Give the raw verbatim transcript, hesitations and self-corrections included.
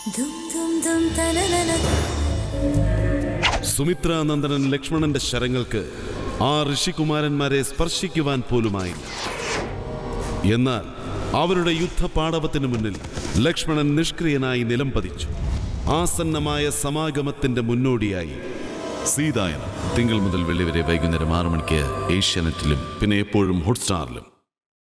സുമിത്രാനന്ദനൻ ലക്ഷ്മണന്റെ ശരങ്ങൾക്ക് ആ ഋഷികുമാരന്മാരെ സ്പർശിക്കുവാൻ പോലുമായില്ല. എന്നാൽ അവരുടെ യുദ്ധപാടവത്തിന് മുന്നിൽ ലക്ഷ്മണൻ നിഷ്ക്രിയനായി നിലം പതിച്ചു. ആസന്നമായ സമാഗമത്തിന്റെ മുന്നോടിയായി സീതായനം തിങ്കൾ മുതൽ വെള്ളി വരെ വൈകുന്നേരം ആറു മണിക്ക് ഏഷ്യാനെറ്റിലും പിന്നെ എപ്പോഴും ഹോട്ട്സ്റ്റാറിലും.